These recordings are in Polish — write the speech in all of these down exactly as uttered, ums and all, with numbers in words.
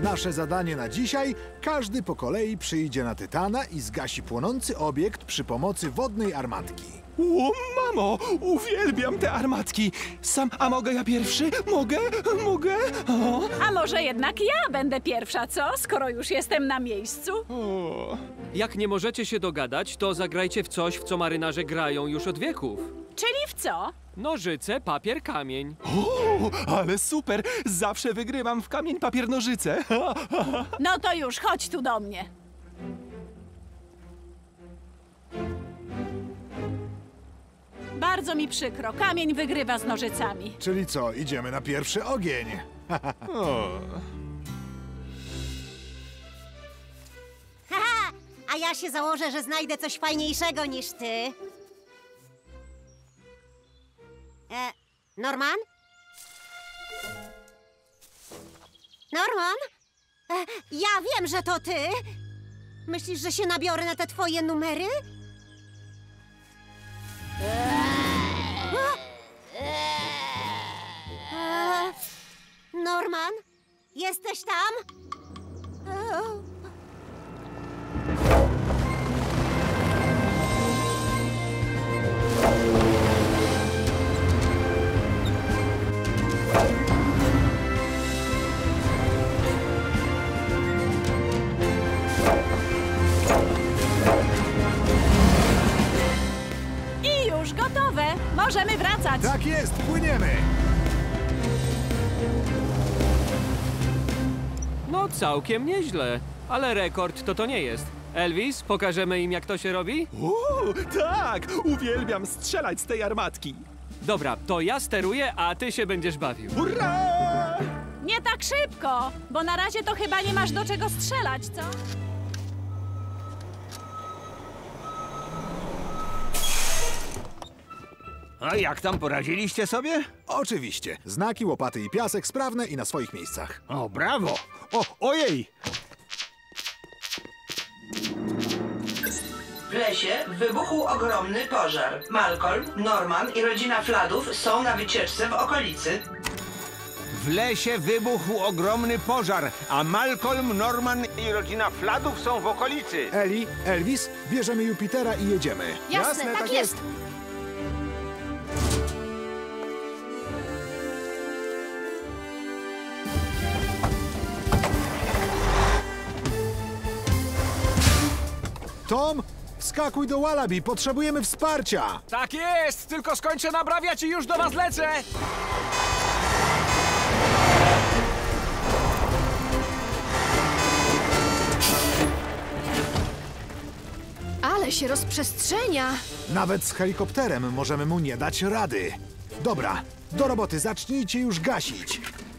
Nasze zadanie na dzisiaj: każdy po kolei przyjdzie na Tytana i zgasi płonący obiekt przy pomocy wodnej armatki. O, mamo, uwielbiam te armatki. Sam, a mogę ja pierwszy? Mogę? Mogę? O. A może jednak ja będę pierwsza, co? Skoro już jestem na miejscu. O. Jak nie możecie się dogadać, to zagrajcie w coś, w co marynarze grają już od wieków. Czyli w co? Nożyce, papier, kamień. O, ale super! Zawsze wygrywam w kamień, papier, nożyce. No to już, chodź tu do mnie. Bardzo mi przykro, kamień wygrywa z nożycami. Czyli co, idziemy na pierwszy ogień? O. Haha, a ja się założę, że znajdę coś fajniejszego niż ty. E, Norman? Norman? E, ja wiem, że to ty. Myślisz, że się nabiorę na te twoje numery? E, Norman? Jesteś tam? E, I już gotowe. Możemy wracać. Tak jest, płyniemy! No całkiem nieźle, ale rekord to to nie jest. Elvis, pokażemy im, jak to się robi? O, tak! Uwielbiam strzelać z tej armatki. Dobra, to ja steruję, a ty się będziesz bawił. Hurra! Nie tak szybko, bo na razie to chyba nie masz do czego strzelać, co? A jak tam, poradziliście sobie? Oczywiście. Znaki, łopaty i piasek sprawne i na swoich miejscach. O, brawo! O, ojej! W lesie wybuchł ogromny pożar. Malcolm, Norman i rodzina Fladów są na wycieczce w okolicy. W lesie wybuchł ogromny pożar, a Malcolm, Norman i rodzina Fladów są w okolicy. Eli, Elvis, bierzemy Jupitera i jedziemy. Jasne, tak jest. Tom, wskakuj do Wallaby, potrzebujemy wsparcia! Tak jest! Tylko skończę nabrawiać i już do was lecę! Ale się rozprzestrzenia. Nawet z helikopterem możemy mu nie dać rady. Dobra, do roboty, zacznijcie już gasić.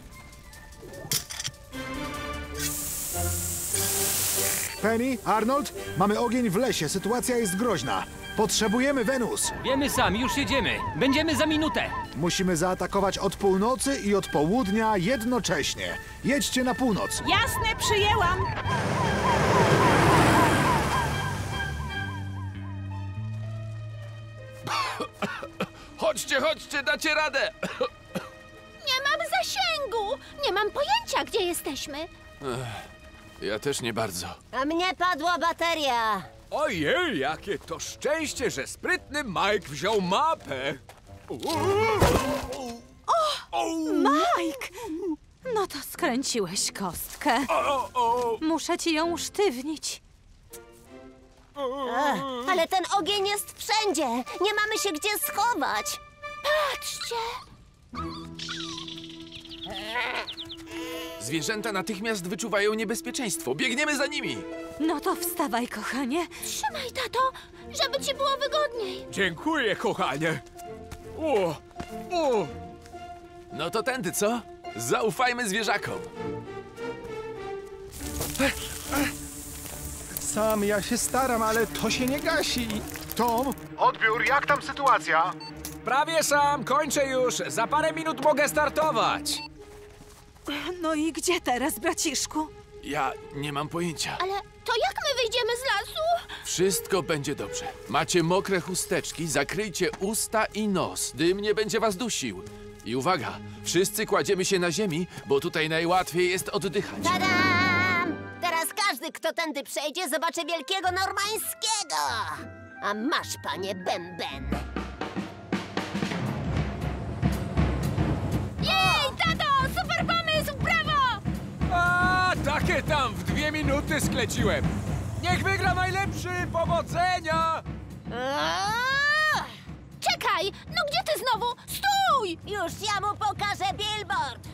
Penny, Arnold, mamy ogień w lesie, sytuacja jest groźna. Potrzebujemy Wenus. Wiemy sami, już jedziemy. Będziemy za minutę. Musimy zaatakować od północy i od południa jednocześnie. Jedźcie na północ. Jasne, przyjęłam. Chodźcie, chodźcie, dacie radę! Nie mam zasięgu. Nie mam pojęcia, gdzie jesteśmy. Ja też nie bardzo. A mnie padła bateria. Ojej, jakie to szczęście, że sprytny Mike wziął mapę! Mike! No to skręciłeś kostkę. O, o, Muszę ci ją usztywnić. Ech, ale ten ogień jest wszędzie. Nie mamy się gdzie schować. Patrzcie. zwierzęta natychmiast wyczuwają niebezpieczeństwo. Biegniemy za nimi! No to wstawaj, kochanie. Trzymaj, tato, żeby ci było wygodniej. Dziękuję, kochanie! O, o. No to tędy, co? Zaufajmy zwierzakom. Sam ja się staram, ale to się nie gasi. Tom, odbiór, jak tam sytuacja? Prawie sam, kończę już. Za parę minut mogę startować. No i gdzie teraz, braciszku? Ja nie mam pojęcia. Ale to jak my wyjdziemy z lasu? Wszystko będzie dobrze. Macie mokre chusteczki, zakryjcie usta i nos. Dym nie będzie was dusił. I uwaga, wszyscy kładziemy się na ziemi, bo tutaj najłatwiej jest oddychać. Tada! Każdy, kto tędy przejdzie, zobaczy wielkiego Normańskiego. A masz, panie Bęben. Jej, tato! Super pomysł! Brawo! A, takie tam w dwie minuty skleciłem. Niech wygra najlepszy! Powodzenia! Eee! Czekaj! No gdzie ty znowu? Stój! Już ja mu pokażę billboard.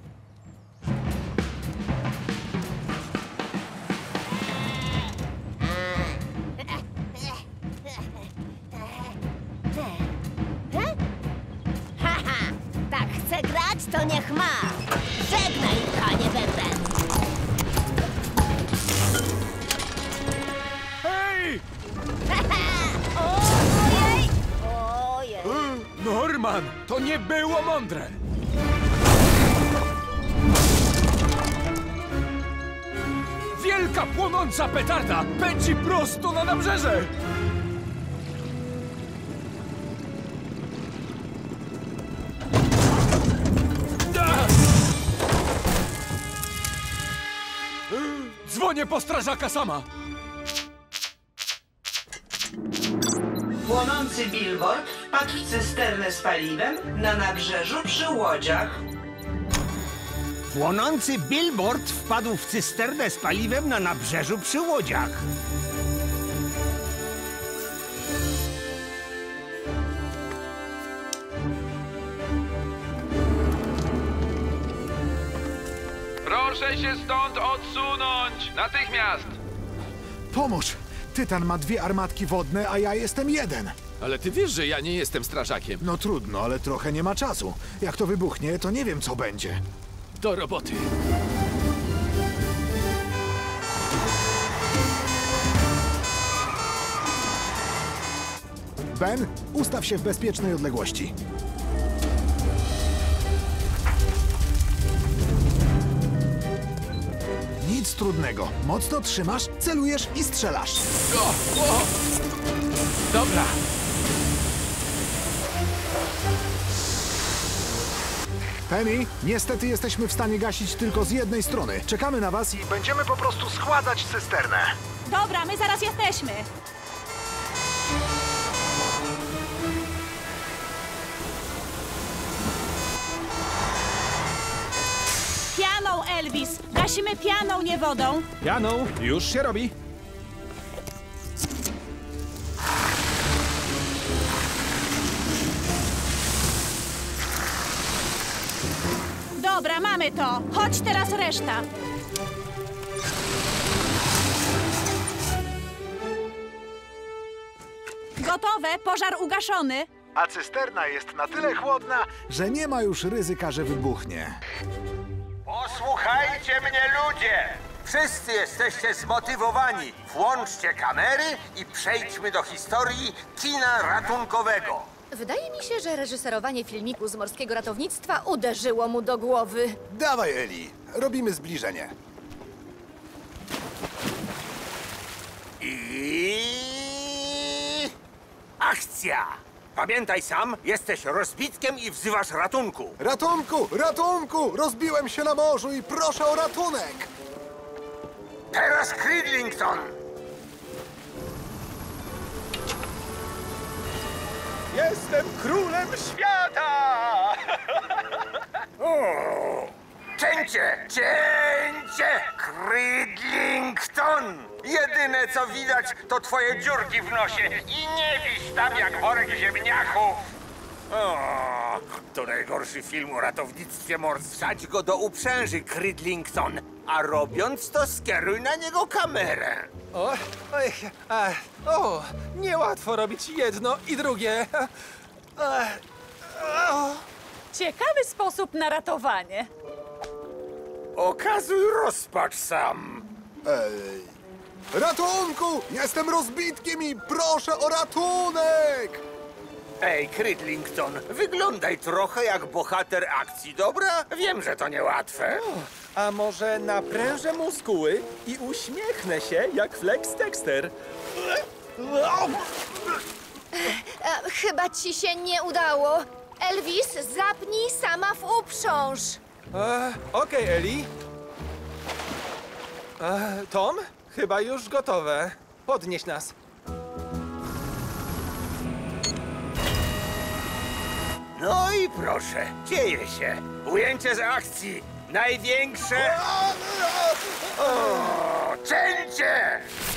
Haha, tak chce grać, to niech ma. Żegnaj, panie Bęben. Hej! Ojej! Ojej! Norman, to nie było mądre! Wielka płonąca petarda pędzi prosto na nabrzeże! Ah! Dzwonię po strażaka sama! Płonący billboard wpadł w cysternę z paliwem na nabrzeżu przy łodziach. Płonący billboard wpadł w cysternę z paliwem na nabrzeżu przy łodziach. Proszę się stąd odsunąć! Natychmiast! Pomóż! Tytan ma dwie armatki wodne, a ja jestem jeden. Ale ty wiesz, że ja nie jestem strażakiem. No trudno, ale trochę nie ma czasu. Jak to wybuchnie, to nie wiem, co będzie. Do roboty. Ben, ustaw się w bezpiecznej odległości. Nic trudnego. Mocno trzymasz, celujesz i strzelasz. O, o! Dobra. Penny, niestety jesteśmy w stanie gasić tylko z jednej strony. Czekamy na was i będziemy po prostu składać cysternę. Dobra, my zaraz jesteśmy. Pianą, Elvis. Gasimy pianą, nie wodą. Janą, już się robi. Dobra, mamy to. Chodź teraz reszta. Gotowe, pożar ugaszony. A cysterna jest na tyle chłodna, że nie ma już ryzyka, że wybuchnie. Posłuchajcie mnie, ludzie! Wszyscy jesteście zmotywowani. Włączcie kamery i przejdźmy do historii kina ratunkowego. Wydaje mi się, że reżyserowanie filmiku z morskiego ratownictwa uderzyło mu do głowy. Dawaj, Eli. Robimy zbliżenie. I... akcja! Pamiętaj sam, jesteś rozbitkiem i wzywasz ratunku. Ratunku! Ratunku! Rozbiłem się na morzu i proszę o ratunek! Teraz Cridlington! Jestem królem świata! O! Cięcie! Cięcie! Cridlington! Jedyne co widać to twoje dziurki w nosie i nie wiś tam jak worek ziemniaków! O, to najgorszy film o ratownictwie morskim. Wsadź go do uprzęży, Cridlington, a robiąc to skieruj na niego kamerę. O, oj, a, o, niełatwo robić jedno i drugie. A, o. Ciekawy sposób na ratowanie. Okazuj rozpacz sam. Ej. Ratunku! Jestem rozbitkiem i proszę o ratunek! Ej, Cridlington, wyglądaj trochę jak bohater akcji, dobra? Wiem, że to niełatwe. A może naprężę muskuły i uśmiechnę się jak Flex Texter? E, chyba ci się nie udało. Elvis, zapnij sama w uprząż. E, Okej, Eli. E, Tom, Chyba już gotowe. Podnieś nas. No i proszę, dzieje się. Ujęcie z akcji. Największe... O, cięcie!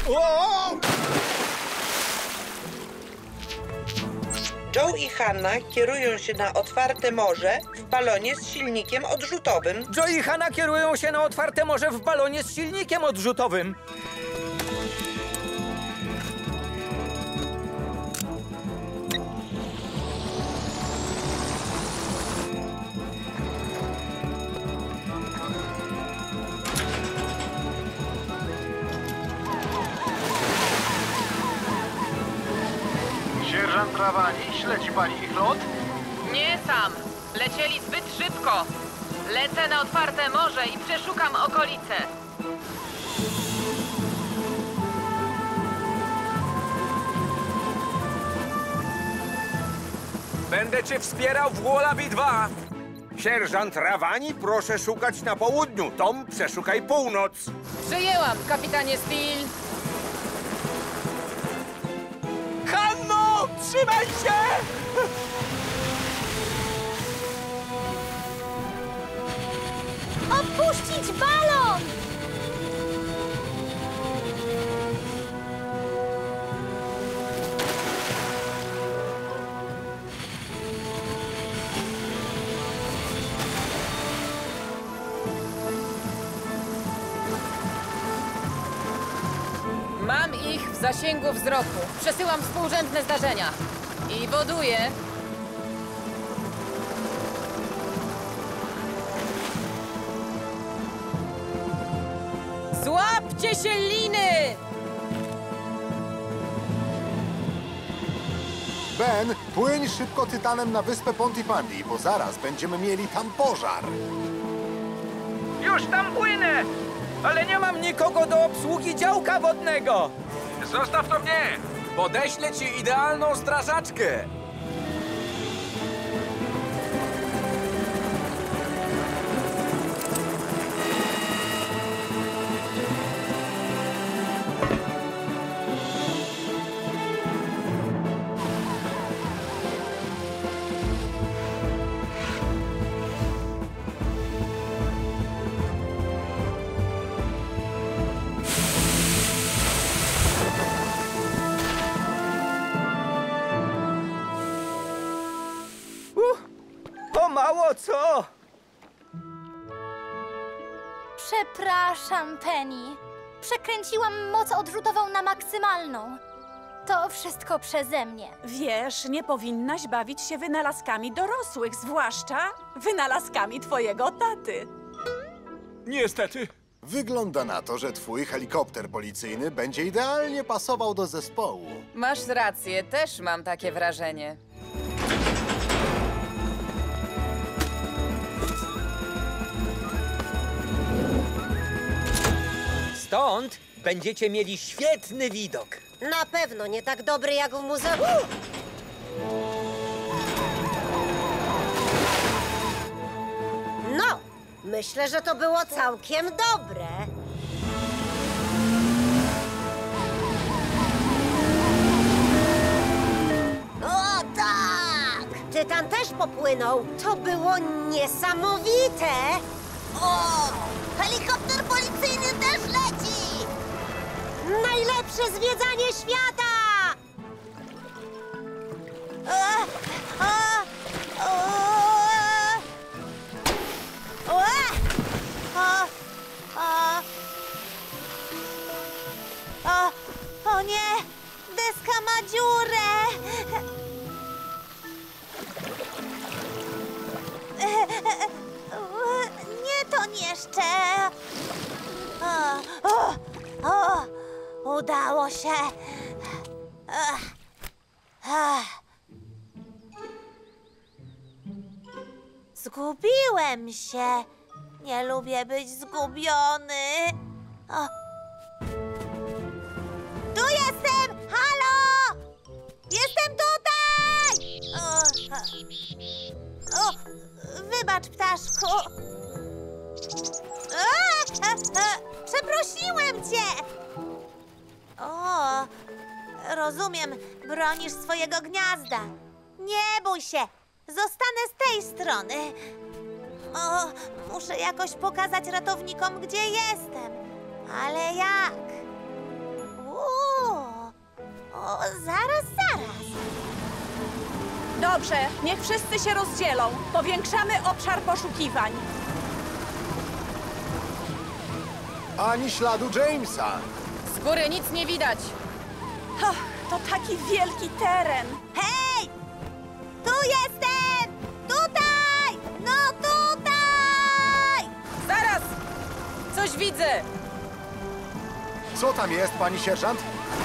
Joe i Hanna kierują się na otwarte morze w balonie z silnikiem odrzutowym. Joe i Hanna kierują się na otwarte morze w balonie z silnikiem odrzutowym. Sierżant Rawani, śledzi pani ich lot? Nie sam. Lecieli zbyt szybko. Lecę na otwarte morze i przeszukam okolice. Będę cię wspierał w Wallaby dwa. Sierżant Rawani, proszę szukać na południu. Tom, przeszukaj północ. Przyjęłam, kapitanie Steel. Hanno, trzymaj się! Opuścić balon! Mam ich w zasięgu wzroku. Przesyłam współrzędne zdarzenia. I woduję. Złapcie się liny! Ben, płyń szybko Tytanem na wyspę Pontypandy, bo zaraz będziemy mieli tam pożar. Już tam płynę! Ale nie mam nikogo do obsługi działka wodnego! Zostaw to mnie! Podeślę ci idealną strażaczkę! To mało co? Przepraszam, Penny. Przekręciłam moc odrzutową na maksymalną. To wszystko przeze mnie. Wiesz, nie powinnaś bawić się wynalazkami dorosłych, zwłaszcza wynalazkami twojego taty. Niestety. Wygląda na to, że twój helikopter policyjny będzie idealnie pasował do zespołu. Masz rację, też mam takie wrażenie. Stąd będziecie mieli świetny widok. Na pewno nie tak dobry jak w muzeum. No, myślę, że to było całkiem dobre. O tak! Tytan też popłynął. To było niesamowite. O! Helikopter policyjny też leci! Najlepsze zwiedzanie świata! O, o, o, o, o, o, o, o nie! Deska ma dziurę! Nie to jeszcze! O, o, o, udało się! Ach, ach. Zgubiłem się. Nie lubię być zgubiony. O. Tu jestem! Halo! Jestem tutaj! O, o, wybacz, ptaszku. A, a, a, przeprosiłem cię! Rozumiem, bronisz swojego gniazda. Nie bój się, zostanę z tej strony. O, muszę jakoś pokazać ratownikom, gdzie jestem. Ale jak? Uuu. O, zaraz, zaraz. Dobrze, niech wszyscy się rozdzielą. Powiększamy obszar poszukiwań. Ani śladu Jamesa. Z góry nic nie widać. Oh, to taki wielki teren. Hej! Tu jestem! Tutaj! No tutaj! Zaraz! Coś widzę! Co tam jest, pani sierżant?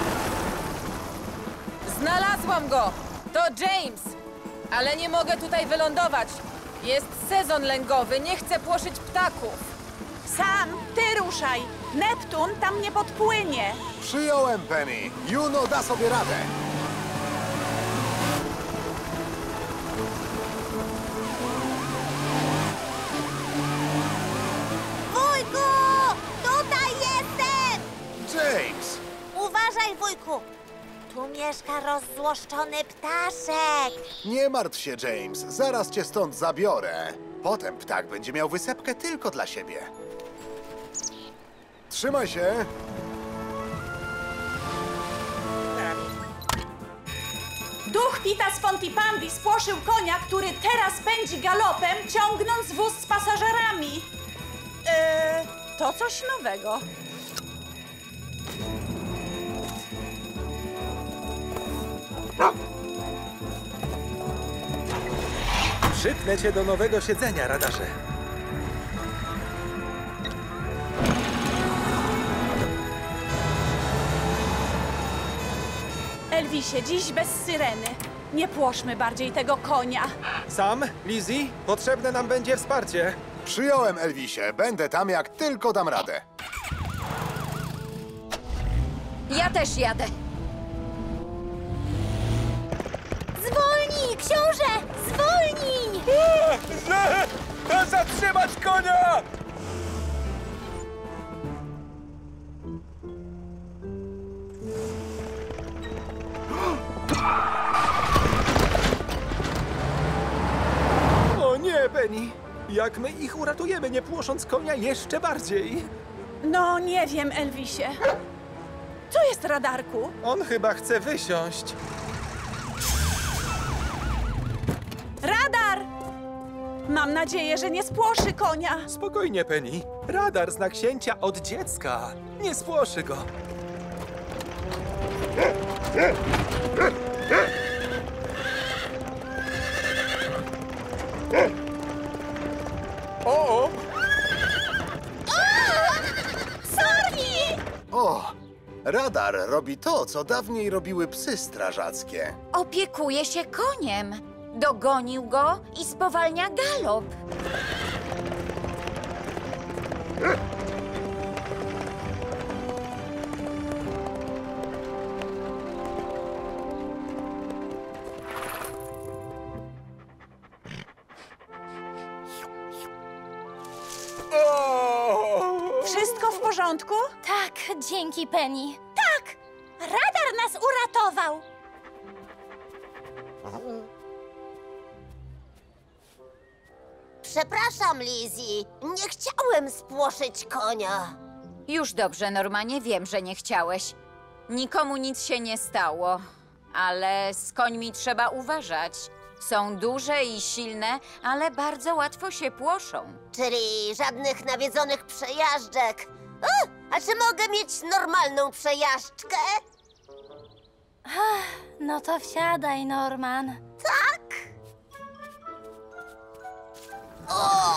Znalazłam go! To James! Ale nie mogę tutaj wylądować. Jest sezon lęgowy, nie chcę płoszyć ptaków. Sam, ty ruszaj. Neptun tam nie podpłynie. Przyjąłem, Penny. Juno da sobie radę. Wujku! Tutaj jestem! James! Uważaj, wujku! Tu mieszka rozzłoszczony ptaszek. Nie martw się, James. Zaraz cię stąd zabiorę. Potem ptak będzie miał wysepkę tylko dla siebie. Trzymaj się. Duch Pita z Fontipandi spłoszył konia, który teraz pędzi galopem, ciągnąc wóz z pasażerami. Eee, to coś nowego. Przypnę cię do nowego siedzenia, radarze. Elvisie, dziś bez syreny. Nie płoszmy bardziej tego konia. Sam, Lizzie, potrzebne nam będzie wsparcie. Przyjąłem, Elvisie. Będę tam, jak tylko dam radę. Ja też jadę. Zwolnij, książę! Zwolnij! Zatrzymać konia! O nie, Penny! Jak my ich uratujemy, nie płosząc konia jeszcze bardziej? No, nie wiem, Elvisie. Co jest, radarku? On chyba chce wysiąść. Radar! Mam nadzieję, że nie spłoszy konia. Spokojnie, Penny. Radar zna księcia od dziecka. Nie spłoszy go. O! Sorki! O! Radar robi to, co dawniej robiły psy strażackie. Opiekuje się koniem. Dogonił go i spowalnia galop. Wszystko w porządku? Tak, dzięki, Penny. Tak! Radar nas uratował! Przepraszam, Lizzie. Nie chciałem spłoszyć konia. Już dobrze, Normanie, wiem, że nie chciałeś. Nikomu nic się nie stało, ale z końmi trzeba uważać. Są duże i silne, ale bardzo łatwo się płoszą. Czyli żadnych nawiedzonych przejażdżek. O, a czy mogę mieć normalną przejażdżkę? No to wsiadaj, Norman. Tak? O!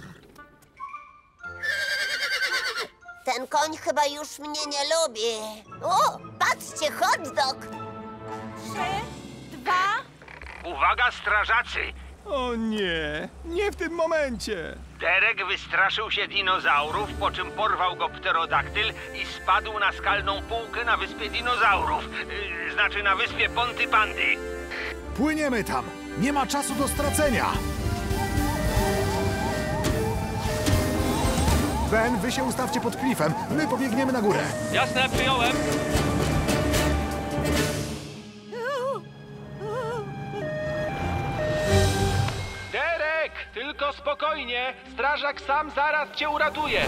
Ten koń chyba już mnie nie lubi. O, patrzcie, hot dog! Trzy, dwa... Uwaga, strażacy! O nie, nie w tym momencie. Derek wystraszył się dinozaurów, po czym porwał go pterodaktyl i spadł na skalną półkę na wyspie dinozaurów. Yy, znaczy na wyspie Pontypandy. Płyniemy tam. Nie ma czasu do stracenia. Ben, wy się ustawcie pod klifem. My pobiegniemy na górę. Jasne, przyjąłem. No spokojnie, strażak sam zaraz cię uratuje.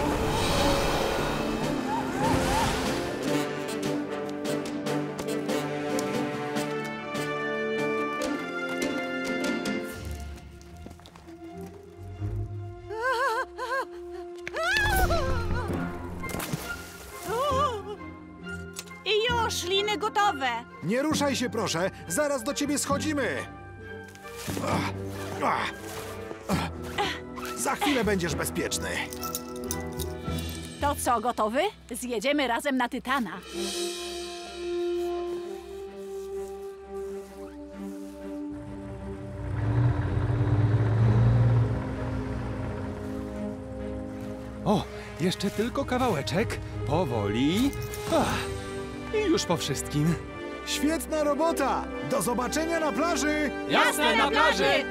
I już, liny gotowe. Nie ruszaj się, proszę. Zaraz do ciebie schodzimy. Ach, ach, ach. Za chwilę będziesz bezpieczny. To co, gotowy? Zjedziemy razem na Tytana. O, jeszcze tylko kawałeczek. Powoli. Ach, i już po wszystkim. Świetna robota! Do zobaczenia na plaży! Jasne, na plaży!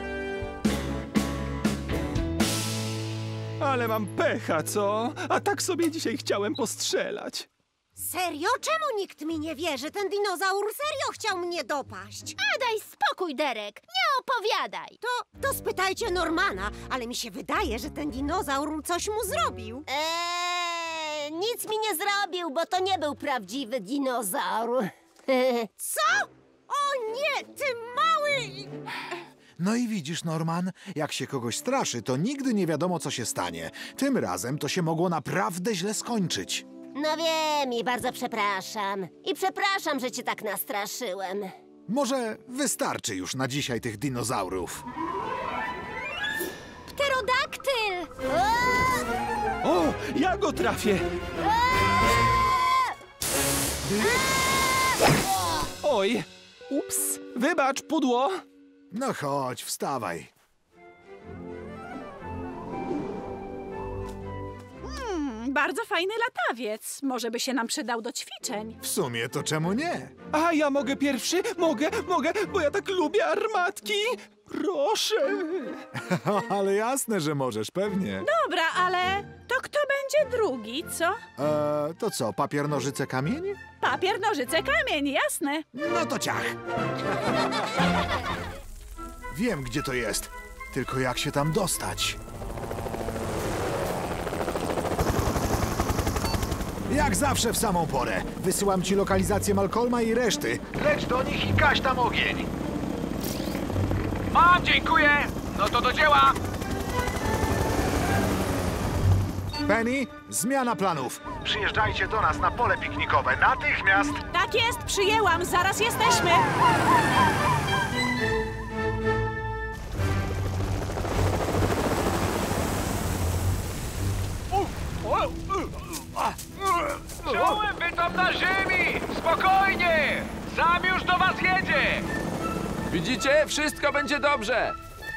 Ale mam pecha, co? A tak sobie dzisiaj chciałem postrzelać. Serio? Czemu nikt mi nie wierzy? Ten dinozaur serio chciał mnie dopaść. A daj spokój, Derek. Nie opowiadaj. To, to spytajcie Normana, ale mi się wydaje, że ten dinozaur coś mu zrobił. Eee, nic mi nie zrobił, bo to nie był prawdziwy dinozaur. Co? O nie, ty mały... No i widzisz, Norman, jak się kogoś straszy, to nigdy nie wiadomo, co się stanie. Tym razem to się mogło naprawdę źle skończyć. No wiem i bardzo przepraszam. I przepraszam, że cię tak nastraszyłem. Może wystarczy już na dzisiaj tych dinozaurów. Pterodaktyl! O, ja go trafię! Oj, ups, wybacz, pudło. No chodź, wstawaj. Hmm, bardzo fajny latawiec. Może by się nam przydał do ćwiczeń. W sumie to czemu nie? A ja mogę pierwszy? Mogę, mogę, bo ja tak lubię armatki. Proszę. Ale jasne, że możesz, pewnie. Dobra, ale to kto będzie drugi, co? Eee, to co, papier, nożyce, kamień? Papier, nożyce, kamień, jasne. No to ciach. Wiem, gdzie to jest. Tylko jak się tam dostać? Jak zawsze w samą porę. Wysyłam ci lokalizację Malcolma i reszty. Leć do nich i gaś tam ogień. Mam, dziękuję. No to do dzieła. Penny, zmiana planów. Przyjeżdżajcie do nas na pole piknikowe natychmiast. Tak jest, przyjęłam, zaraz jesteśmy. Czułem, wy tam na ziemi! Spokojnie! Sam już do was jedzie! Widzicie? Wszystko będzie dobrze!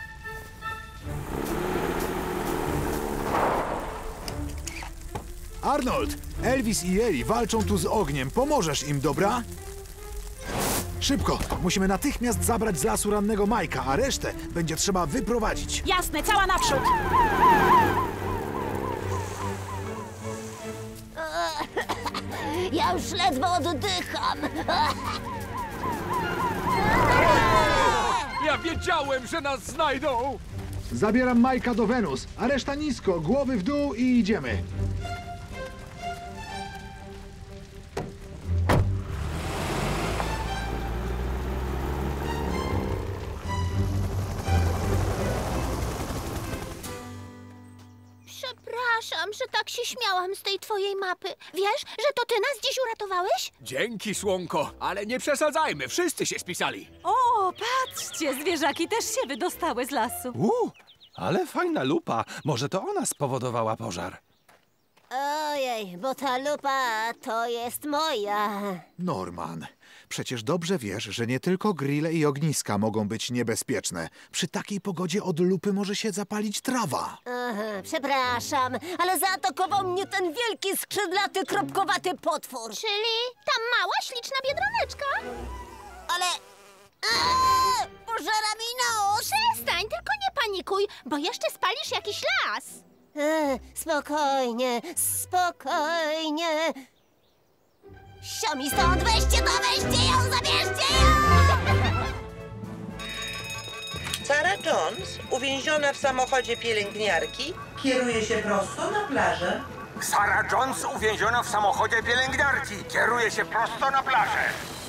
Arnold, Elvis i Eli walczą tu z ogniem. Pomożesz im, dobra? Szybko! Musimy natychmiast zabrać z lasu rannego Majka, a resztę będzie trzeba wyprowadzić. Jasne, cała naprzód! Ja już ledwo oddycham. Ja wiedziałem, że nas znajdą! Zabieram Majka do Wenus, a reszta nisko, głowy w dół i idziemy. Przepraszam, że tak się śmiałam z tej twojej mapy. Wiesz, że to ty nas dziś uratowałeś? Dzięki, Słonko, ale nie przesadzajmy, wszyscy się spisali. O, patrzcie, zwierzaki też się wydostały z lasu. U, ale fajna lupa. Może to ona spowodowała pożar. Ojej, bo ta lupa to jest moja. Norman, przecież dobrze wiesz, że nie tylko grille i ogniska mogą być niebezpieczne. Przy takiej pogodzie od lupy może się zapalić trawa. Aha, przepraszam, ale zaatakował mnie ten wielki, skrzydlaty, kropkowaty potwór. Czyli ta mała, śliczna biedroneczka? Ale... Eee, pożera mi nos! Przestań, tylko nie panikuj, bo jeszcze spalisz jakiś las. Eee, spokojnie, spokojnie. Siomi stąd, weźcie to, weźcie ją, zabierzcie ją! Sarah Jones, uwięziona w samochodzie pielęgniarki, kieruje się prosto na plażę. Sarah Jones uwięziona w samochodzie pielęgniarki. Kieruje się prosto na plażę.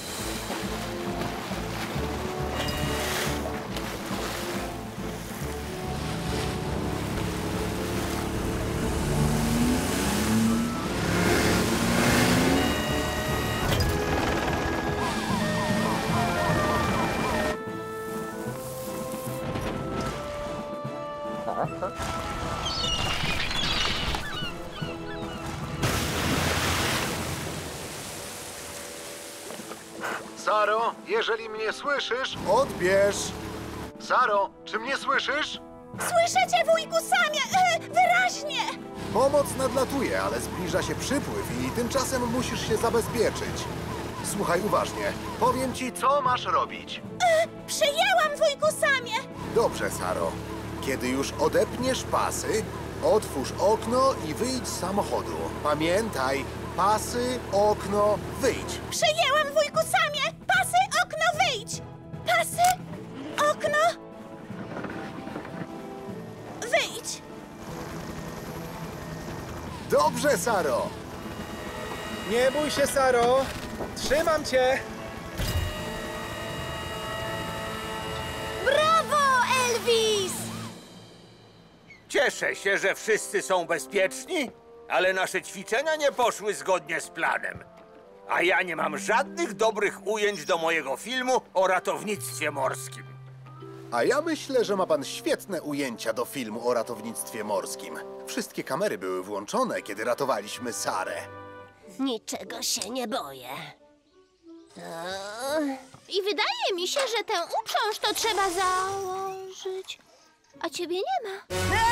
Saro, jeżeli mnie słyszysz, odbierz. Saro, czy mnie słyszysz? Słyszę cię, wujku Samie, e, wyraźnie! Pomoc nadlatuje, ale zbliża się przypływ i tymczasem musisz się zabezpieczyć. Słuchaj uważnie, powiem ci, co masz robić. E, przyjęłam, wujku Samie! Dobrze, Saro. Kiedy już odepniesz pasy, otwórz okno i wyjdź z samochodu. Pamiętaj, pasy, okno, wyjdź. Przyjęłam, wujku Samie! Pasy, okno, wyjdź! Pasy, okno, wyjdź! Dobrze, Saro. Nie bój się, Saro. Trzymam cię. Brawo, Elvis! Cieszę się, że wszyscy są bezpieczni, ale nasze ćwiczenia nie poszły zgodnie z planem. A ja nie mam żadnych dobrych ujęć do mojego filmu o ratownictwie morskim. A ja myślę, że ma pan świetne ujęcia do filmu o ratownictwie morskim. Wszystkie kamery były włączone, kiedy ratowaliśmy Sarę. Niczego się nie boję. I wydaje mi się, że tę uprząż to trzeba założyć. A ciebie nie ma.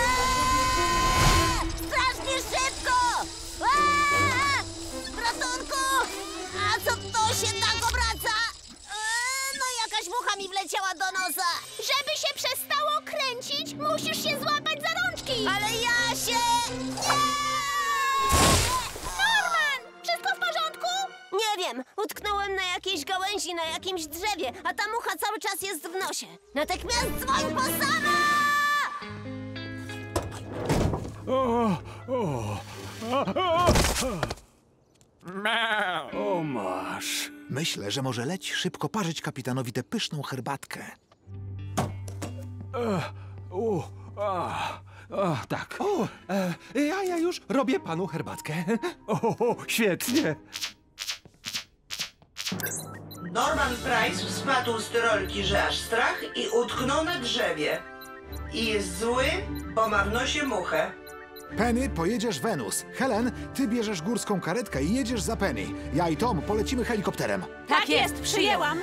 Strasznie szybko! Aaa! Ratunku! A co to się tak obraca? Eee, no jakaś mucha mi wleciała do nosa. Żeby się przestało kręcić, musisz się złapać za rączki. Ale ja się... Nie! Norman! Wszystko w porządku? Nie wiem. Utknąłem na jakiejś gałęzi, na jakimś drzewie, a ta mucha cały czas jest w nosie. Natychmiast dzwoń po sama! O, o, o, masz. Myślę, że może leć szybko parzyć kapitanowi tę pyszną herbatkę. O, a, a, tak. O, e, ja, ja już robię panu herbatkę. O, świetnie. Norman Price spadł z tyrolki, że aż strach i utknął na drzewie. I jest zły, bo ma w nosie muchę. Penny, pojedziesz Wenus. Helen, ty bierzesz górską karetkę i jedziesz za Penny. Ja i Tom polecimy helikopterem. Tak jest, przyjęłam.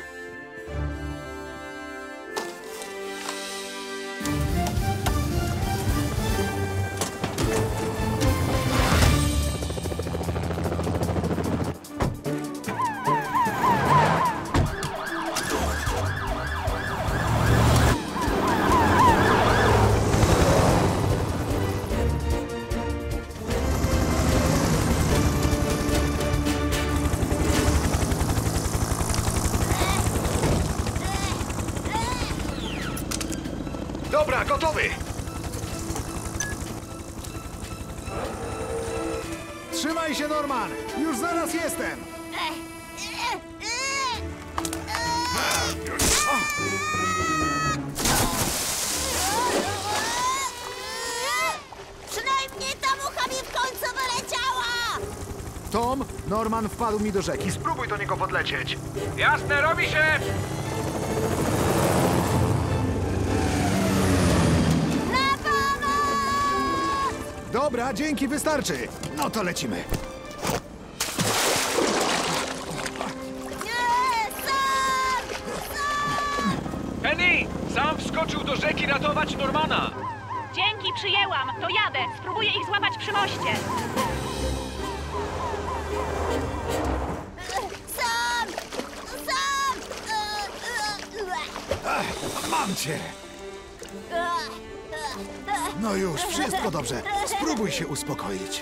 Dobra, gotowy! Trzymaj się, Norman! Już zaraz jestem! Przynajmniej ta mucha mi w końcu wyleciała! Tom, Norman wpadł mi do rzeki. Spróbuj do niego podlecieć. Jasne, robi się! Dobra, dzięki, wystarczy. No to lecimy. Penny! Sam wskoczył do rzeki ratować Normana! Dzięki, przyjęłam. To jadę. Spróbuję ich złapać przy moście. Sam! Sam! Ach, mam cię! No już, wszystko dobrze. Spróbuj się uspokoić.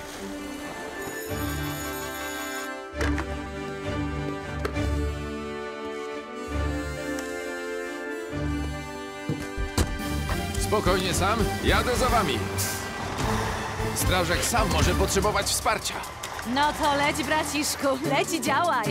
Spokojnie, Sam. Jadę za wami. Strażak sam może potrzebować wsparcia. No to leć, braciszku, leć i działaj.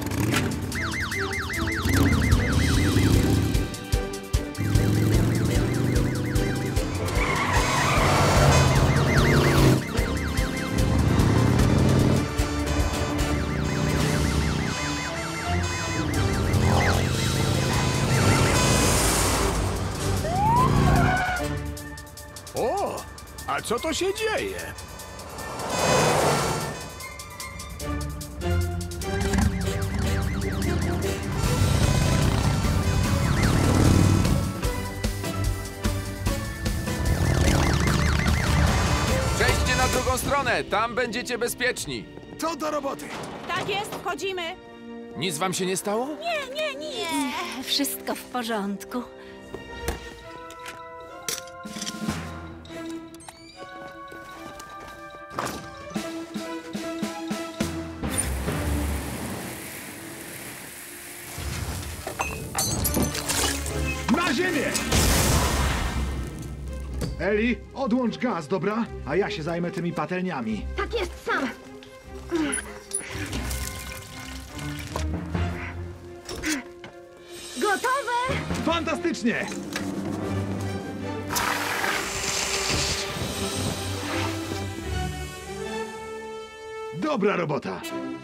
O, a co to się dzieje? Przejdźcie na drugą stronę, tam będziecie bezpieczni. To do roboty. Tak jest, wchodzimy. Nic wam się nie stało? Nie, nie, nic. Nie, wszystko w porządku. Na ziemię! Eli, odłącz gaz, dobra? A ja się zajmę tymi patelniami. Tak jest, Sam. Gotowe! Fantastycznie! Dobra robota.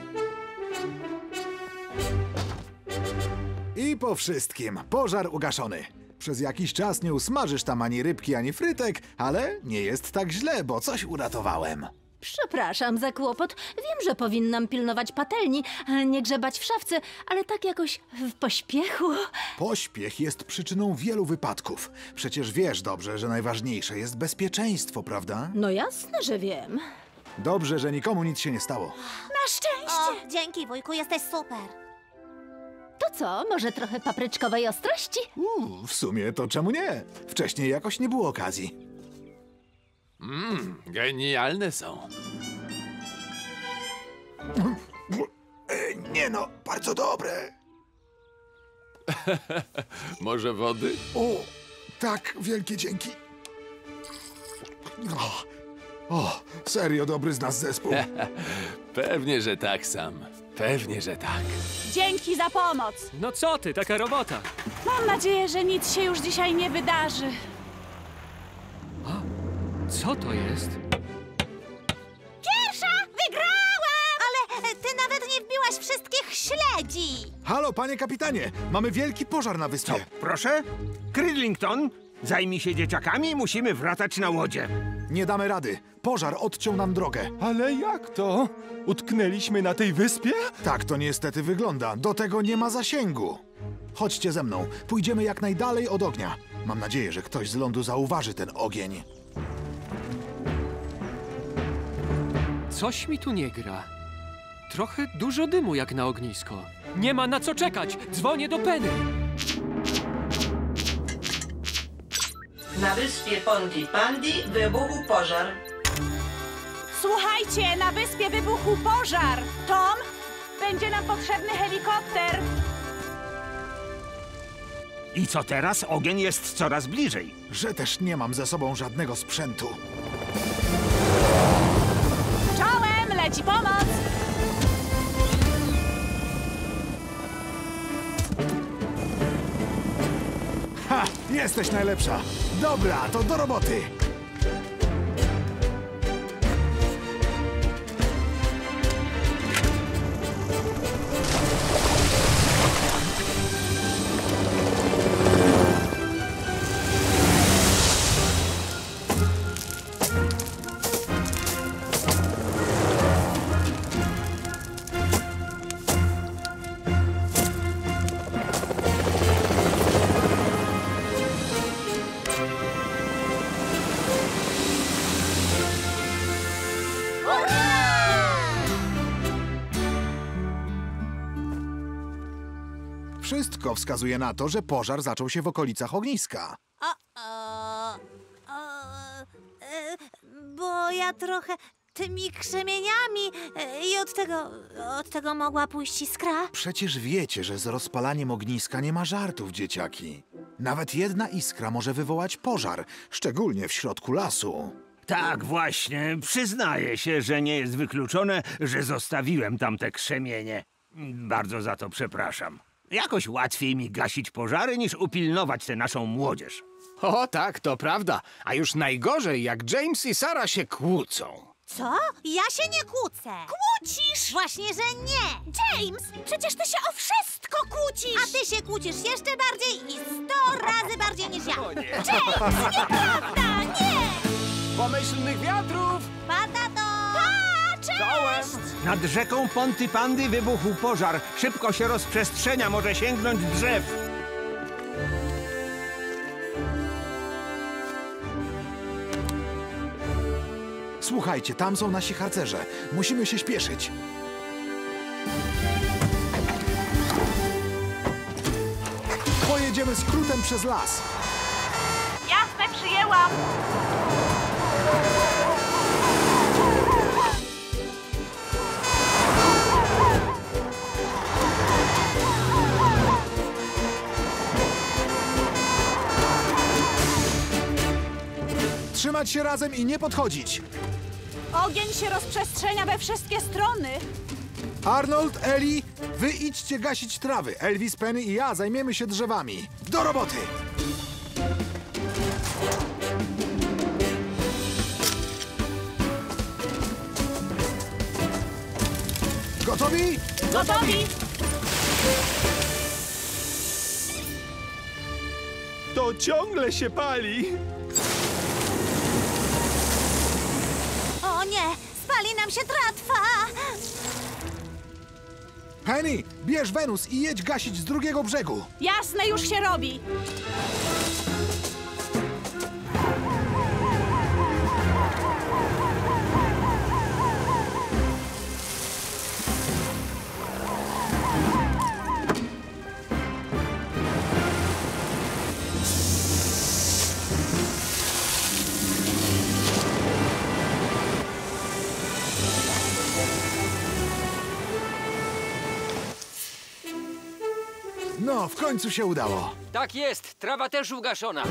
I po wszystkim. Pożar ugaszony. Przez jakiś czas nie usmażysz tam ani rybki, ani frytek, ale nie jest tak źle, bo coś uratowałem. Przepraszam za kłopot. Wiem, że powinnam pilnować patelni, a nie grzebać w szafce, ale tak jakoś w pośpiechu. Pośpiech jest przyczyną wielu wypadków. Przecież wiesz dobrze, że najważniejsze jest bezpieczeństwo, prawda? No jasne, że wiem. Dobrze, że nikomu nic się nie stało. Na szczęście. O, dzięki, wujku, jesteś super. To co, może trochę papryczkowej ostrości? Uuu, w sumie to czemu nie? Wcześniej jakoś nie było okazji. Mmm, genialne są. E, nie no, bardzo dobre. Może wody? O, tak, wielkie dzięki. O, o, serio dobry z nas zespół. Pewnie, że tak, Sam. Pewnie, że tak. Dzięki za pomoc. No co ty, taka robota. Mam nadzieję, że nic się już dzisiaj nie wydarzy. Co to jest? Pierwsza! Wygrałam! Ale ty nawet nie wbiłaś wszystkich śledzi. Halo, panie kapitanie, mamy wielki pożar na wyspie. Co, proszę? Cridlington, zajmij się dzieciakami, musimy wracać na łodzie. Nie damy rady. Pożar odciął nam drogę. Ale jak to? Utknęliśmy na tej wyspie? Tak to niestety wygląda. Do tego nie ma zasięgu. Chodźcie ze mną. Pójdziemy jak najdalej od ognia. Mam nadzieję, że ktoś z lądu zauważy ten ogień. Coś mi tu nie gra. Trochę dużo dymu jak na ognisko. Nie ma na co czekać. Dzwonię do Penny. Na wyspie Pontypandy wybuchł pożar. Słuchajcie, na wyspie wybuchł pożar. Tom, będzie nam potrzebny helikopter. I co teraz? Ogień jest coraz bliżej. Że też nie mam ze sobą żadnego sprzętu. Czołem, leci pomoc. Ha! Jesteś najlepsza. Dobra, to do roboty. Wszystko wskazuje na to, że pożar zaczął się w okolicach ogniska. O, o, o, e, bo ja trochę tymi krzemieniami e, i od tego, od tego mogła pójść iskra. Przecież wiecie, że z rozpalaniem ogniska nie ma żartów, dzieciaki. Nawet jedna iskra może wywołać pożar, szczególnie w środku lasu. Tak, właśnie. Przyznaję się, że nie jest wykluczone, że zostawiłem tam te krzemienie. Bardzo za to przepraszam. Jakoś łatwiej mi gasić pożary, niż upilnować tę naszą młodzież. O tak, to prawda. A już najgorzej, jak James i Sarah się kłócą. Co? Ja się nie kłócę. Kłócisz! Właśnie, że nie. James, przecież ty się o wszystko kłócisz! A ty się kłócisz jeszcze bardziej i sto razy bardziej niż ja. James, nieprawda, nie! Pomyślnych wiatrów! Pada to! Pa, cześć! Nad rzeką Pontypandy wybuchł pożar. Szybko się rozprzestrzenia, może sięgnąć drzew. Słuchajcie, tam są nasi harcerze. Musimy się śpieszyć. Pojedziemy skrótem przez las. Jasne, przyjęłam. Trzymać się razem i nie podchodzić. Ogień się rozprzestrzenia we wszystkie strony. Arnold, Ellie, wy idźcie gasić trawy. Elvis, Penny i ja zajmiemy się drzewami. Do roboty! Gotowi? Gotowi! To ciągle się pali. O nie, spali nam się tratwa. Penny, bierz Wenus i jedź gasić z drugiego brzegu. Jasne, już się robi. No, w końcu się udało. Tak jest, trawa też ugaszona.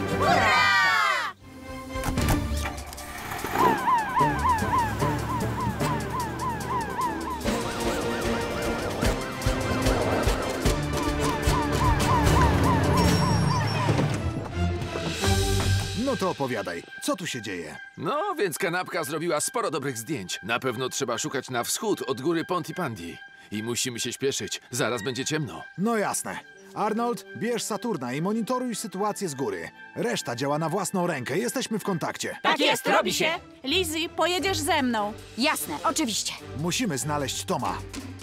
No to opowiadaj, co tu się dzieje? No, więc kanapka zrobiła sporo dobrych zdjęć. Na pewno trzeba szukać na wschód od góry Pontypandy. I musimy się śpieszyć, zaraz będzie ciemno. No jasne. Arnold, bierz Saturna i monitoruj sytuację z góry. Reszta działa na własną rękę, jesteśmy w kontakcie. Tak jest, robi się. Lizzie, pojedziesz ze mną. Jasne, oczywiście. Musimy znaleźć Toma.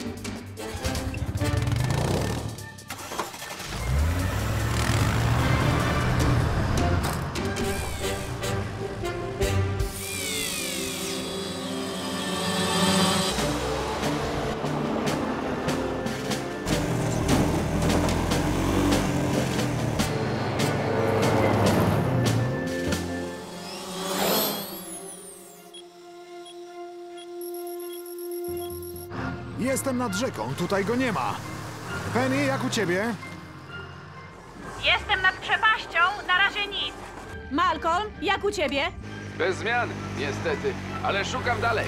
Jestem nad rzeką, tutaj go nie ma. Penny, jak u ciebie? Jestem nad przepaścią, na razie nic. Malcolm, jak u ciebie? Bez zmian, niestety, ale szukam dalej.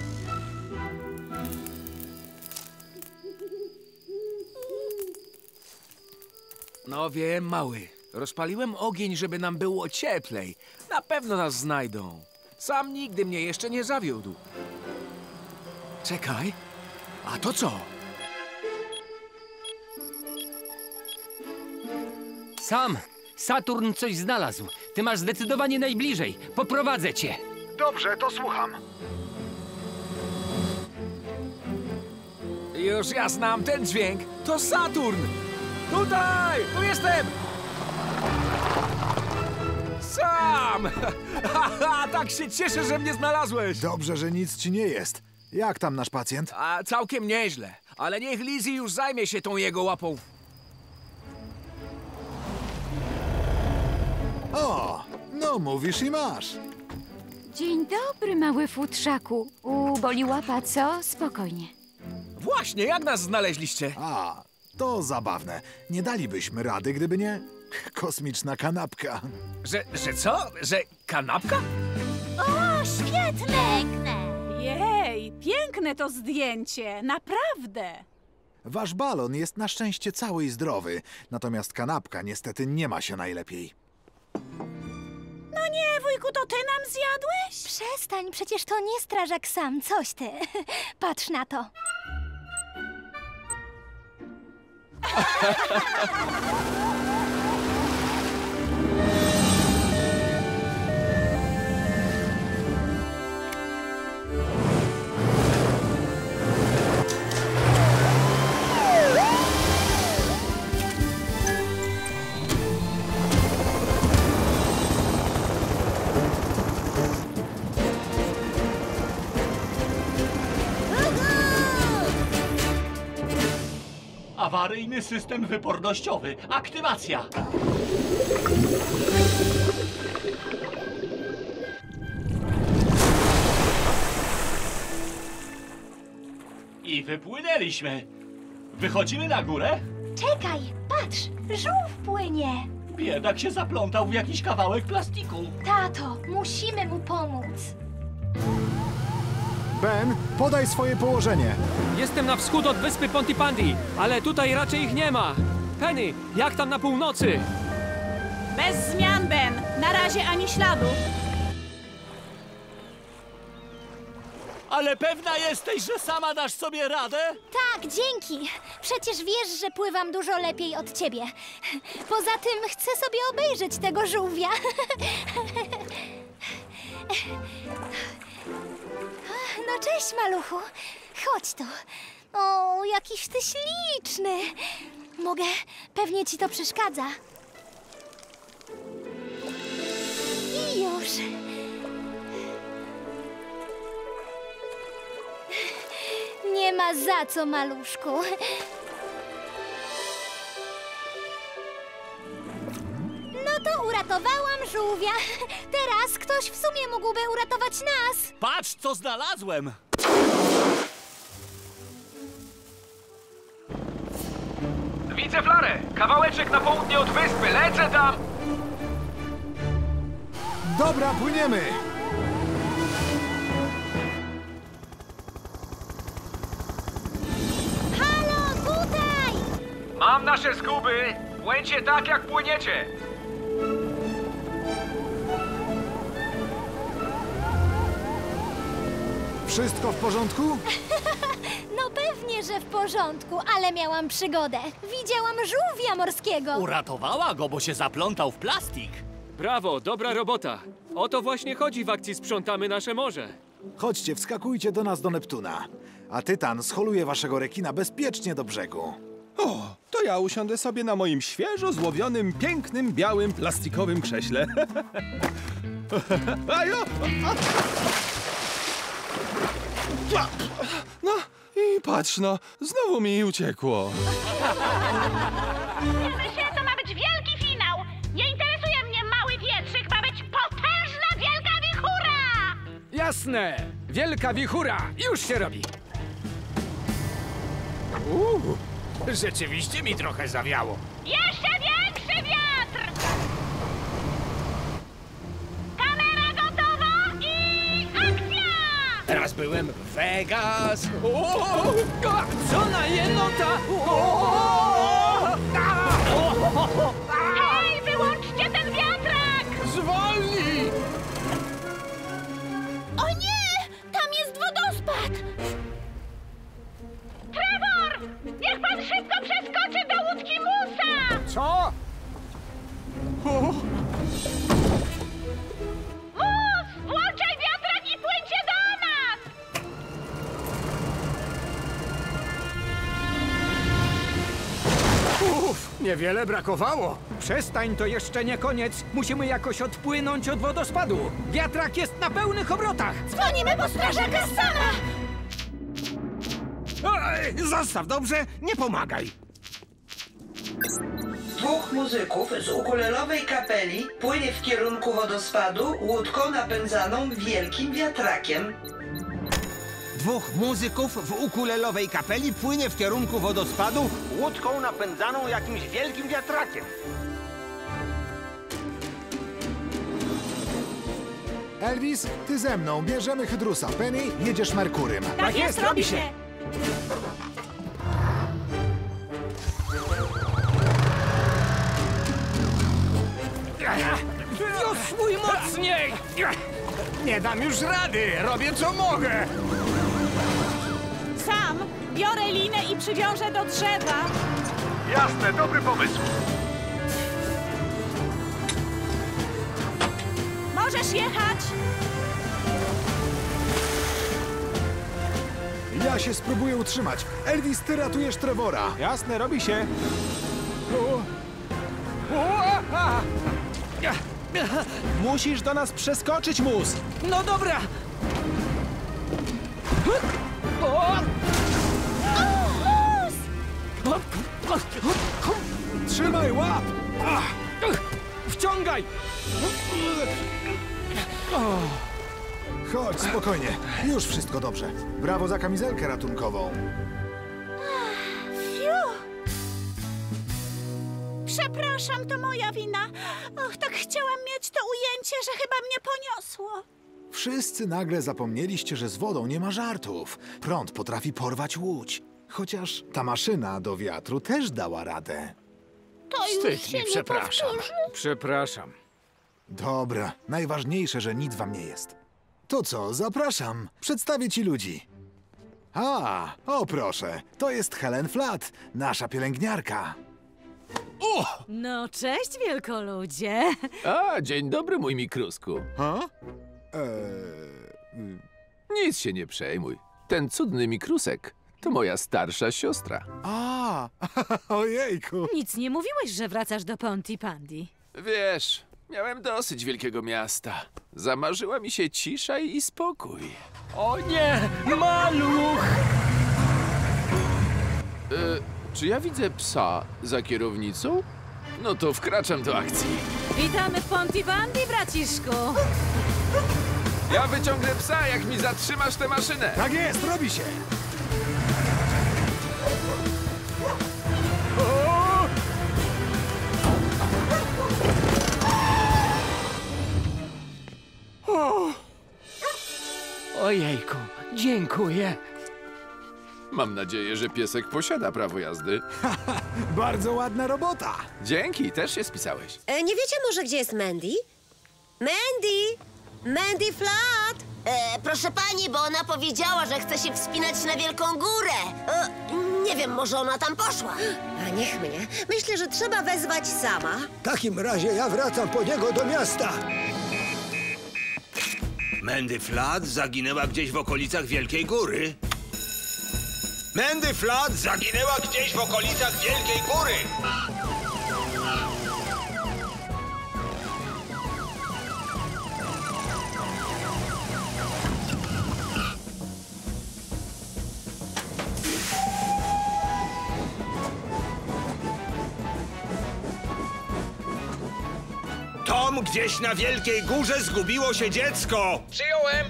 No wiem, mały. Rozpaliłem ogień, żeby nam było cieplej. Na pewno nas znajdą. Sam nigdy mnie jeszcze nie zawiódł. Czekaj. A to co? Sam, Saturn coś znalazł. Ty masz zdecydowanie najbliżej. Poprowadzę cię. Dobrze, to słucham. Już ja znam ten dźwięk. To Saturn! Tutaj! Tu jestem! Sam! Haha, tak się cieszę, że mnie znalazłeś! Dobrze, że nic ci nie jest. Jak tam nasz pacjent? A całkiem nieźle, ale niech Lizzie już zajmie się tą jego łapą. O, no mówisz i masz. Dzień dobry, mały futrzaku. U, boli łapa, co? Spokojnie. Właśnie, jak nas znaleźliście? A, to zabawne. Nie dalibyśmy rady, gdyby nie... Kosmiczna kanapka. Że, że co? Że kanapka? O, świetne! Jej, piękne to zdjęcie, naprawdę. Wasz balon jest na szczęście cały i zdrowy, natomiast kanapka niestety nie ma się najlepiej. No nie, wujku, to ty nam zjadłeś? Przestań, przecież to nie strażak sam, coś ty. Patrz na to. Awaryjny system wypornościowy. Aktywacja. I wypłynęliśmy. Wychodzimy na górę? Czekaj, patrz, żółw płynie. Biedak się zaplątał w jakiś kawałek plastiku. Tato, musimy mu pomóc. Ben, podaj swoje położenie. Jestem na wschód od wyspy Pontypandy, ale tutaj raczej ich nie ma. Penny, jak tam na północy? Bez zmian, Ben. Na razie ani śladu. Ale pewna jesteś, że sama dasz sobie radę? Tak, dzięki. Przecież wiesz, że pływam dużo lepiej od ciebie. Poza tym chcę sobie obejrzeć tego żółwia. No cześć, maluchu. Chodź tu. O, jakiś ty śliczny. Mogę? Pewnie ci to przeszkadza. I już. Nie ma za co, maluszku. No to uratowałam żółwia. Teraz ktoś w sumie mógłby uratować nas. Patrz, co znalazłem! Widzę flarę! Kawałeczek na południe od wyspy, lecę tam! Dobra, płyniemy! Halo, tutaj! Mam nasze skuby! Płyńcie tak, jak płyniecie! Wszystko w porządku? No pewnie, że w porządku, ale miałam przygodę. Widziałam żółwia morskiego. Uratowała go, bo się zaplątał w plastik. Brawo, dobra robota. O to właśnie chodzi w akcji Sprzątamy nasze morze. Chodźcie, wskakujcie do nas do Neptuna. A Tytan scholuje waszego rekina bezpiecznie do brzegu. O, to ja usiądę sobie na moim świeżo złowionym, pięknym, białym, plastikowym krześle. Ajo! No i patrz no, znowu mi uciekło. Myślę, to ma być wielki finał. Nie interesuje mnie mały wietrzyk, ma być potężna wielka wichura! Jasne! Wielka wichura! Już się robi! Uuu, rzeczywiście mi trochę zawiało. Jeszcze większy wiatr! Kamera gotowa i akcja! Teraz byłem w Vegas. O, Co na jenota? Hej, wyłączcie ten wiatrak! Zwolnij! O nie! Tam jest wodospad! Trevor! Niech pan szybko przeskoczy do łódki Musa! Co? Mus! Włączaj wiatrak i płyńcie do nas! Uff, niewiele brakowało. Przestań, to jeszcze nie koniec. Musimy jakoś odpłynąć od wodospadu. Wiatrak jest na pełnych obrotach. Dzwonimy po strażaka sama! Ej, zostaw, dobrze? Nie pomagaj. Dwóch muzyków z ukulelowej kapeli płynie w kierunku wodospadu łódką napędzaną wielkim wiatrakiem. Dwóch muzyków w ukulelowej kapeli płynie w kierunku wodospadu łódką napędzaną jakimś wielkim wiatrakiem. Elvis, ty ze mną, bierzemy Hydrusa. Penny, jedziesz Merkurym. Tak jest, robi się! Wiosłuj mocniej! Nie dam już rady, robię co mogę. Sam biorę linę i przywiążę do drzewa. Jasne, dobry pomysł. Możesz jechać. Ja się spróbuję utrzymać. Elvis, ty ratujesz Trevora. Jasne, robi się. O. Musisz do nas przeskoczyć, Mus. No dobra. O! Trzymaj, łap! Wciągaj! Chodź, spokojnie. Już wszystko dobrze. Brawo za kamizelkę ratunkową. Fiu! Przepraszam, to moja wina. Och, tak chciałam mieć to ujęcie, że chyba mnie poniosło. Wszyscy nagle zapomnieliście, że z wodą nie ma żartów. Prąd potrafi porwać łódź. Chociaż ta maszyna do wiatru też dała radę. To już Wstyd się mi, nie przepraszam. powtórzy. Przepraszam. Dobra, najważniejsze, że nic wam nie jest. To co, zapraszam. Przedstawię ci ludzi. A, o proszę, to jest Helen Flat, nasza pielęgniarka. O! No, cześć, wielkoludzie. A, dzień dobry, mój mikrusku. Ha? Eee... Nic się nie przejmuj. Ten cudny mikrusek to moja starsza siostra. A, ojejku. Nic nie mówiłeś, że wracasz do Pontypandy. Wiesz, miałem dosyć wielkiego miasta. Zamarzyła mi się cisza i spokój. O nie, maluch! E, czy ja widzę psa za kierownicą? No to wkraczam do akcji. Witamy w Pontypandy, braciszku. Ja wyciągnę psa, jak mi zatrzymasz tę maszynę. Tak jest, robi się. O! Ojejku, dziękuję. Mam nadzieję, że piesek posiada prawo jazdy. Bardzo ładna robota. Dzięki, też się spisałeś. E, nie wiecie może, gdzie jest Mandy? Mandy! Mandy Flat! E, proszę pani, bo ona powiedziała, że chce się wspinać na wielką górę. E, nie wiem, może ona tam poszła. A niech mnie. Myślę, że trzeba wezwać sama. W takim razie ja wracam po niego do miasta. Mandy Flat zaginęła gdzieś w okolicach Wielkiej Góry. Mandy Flat zaginęła gdzieś w okolicach Wielkiej Góry. Tom, gdzieś na Wielkiej Górze zgubiło się dziecko. Przyjąłem!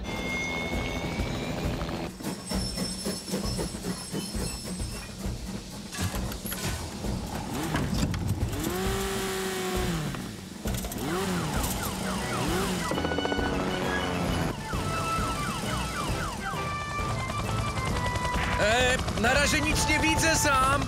E, na razie nic nie widzę sam.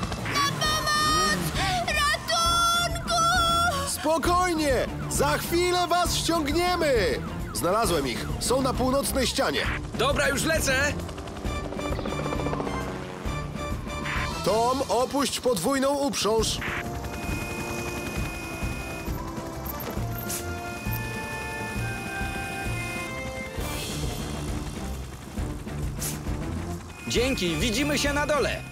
Spokojnie! Za chwilę was ściągniemy! Znalazłem ich. Są na północnej ścianie. Dobra, już lecę. Tom, opuść podwójną uprząż. Dzięki, widzimy się na dole.